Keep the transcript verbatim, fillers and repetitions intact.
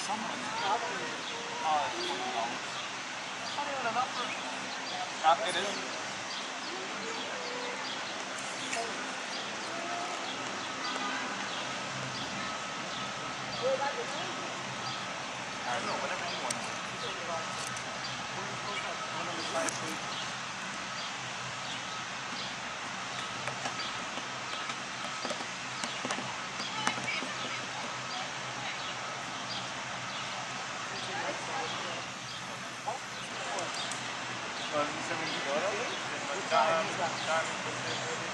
someone. Oh, it's twenty dollars. Not even enough for. Uh, it is. I don't know, whatever you want. One of the side food. Well, you said when you go up,